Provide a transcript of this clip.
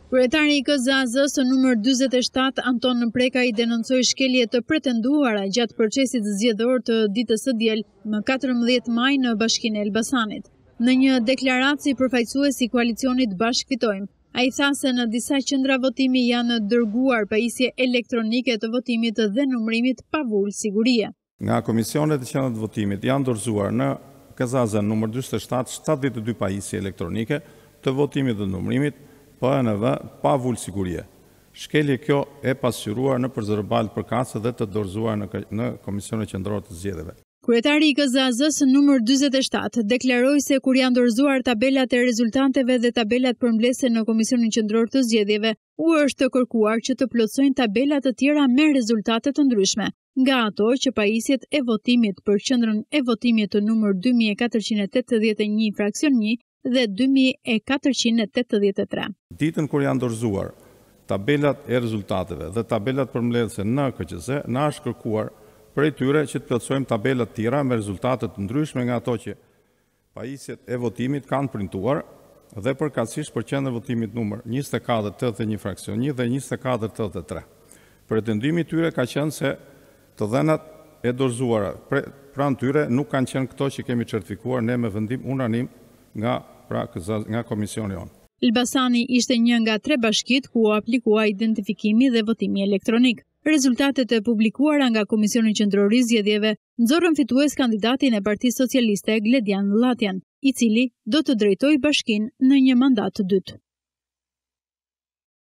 Kryetari i KZAZ-s numër 47 Anton Prekaj denoncoi shkelje të pretenduara gjatë procesit zgjedhor të ditës së diel më 14 maj në Bashkinë e Elbasanit. Në një deklaratë si përfaqësues i koalicionit Bashkë Fitojmë, ai tha se në disa qendra votimi janë dërguar pajisje elektronike të votimit dhe numërimit pa vull sigurie. Nga komisionet e qendrave të votimit janë dorëzuar në KZAZ numër 47 72 pajisje elektronike të votimit dhe numërimit PNV pa vull sigurie. Shkelje kjo e pasqyruar në përzërbal përkatëse dhe të dorëzuar në Komisionin Qendror të Zgjedhjeve. Kryetari i KZAZ-s numër 47 deklaroi se kur janë dorëzuar tabelat e rezultateve dhe tabelat përmbledhëse në Komisionin Qendror të Zgjedhjeve, u është kërkuar që të plotësojnë tabela të tjera me rezultate të ndryshme, nga ato që pajisjet e votimit për qendrën e votimit të numër 2481 fraksion 1 dhe 2483. Ditën kur janë dorëzuar tabelat e rezultateve dhe tabelat përmbledhëse në KQZ, na është kërkuar prej tyre që të plotësojmë tabelat tjera me rezultate të ndryshme nga ato që pajisjet e votimit kanë printuar dhe përkatësisht për qendrën e votimit numër 2481 fraksion 1 dhe 2483. Pretendimi i tyre ka qenë se të dhënat e dorëzuara pranë tyre nuk kanë qenë këto që kemi certifikuar ne me vendim unanim nga komisioni jonë. Elbasani ishte një nga 3 bashkitë ku u aplikua identifikimi dhe votimi elektronik. Rezultatet e publikuara nga Komisioni Qendror i Zgjedhjeve nxorën fitues kandidatin e Partisë Socialiste Gledian Llatian, i cili do të drejtojë bashkinë në një mandat të dytë.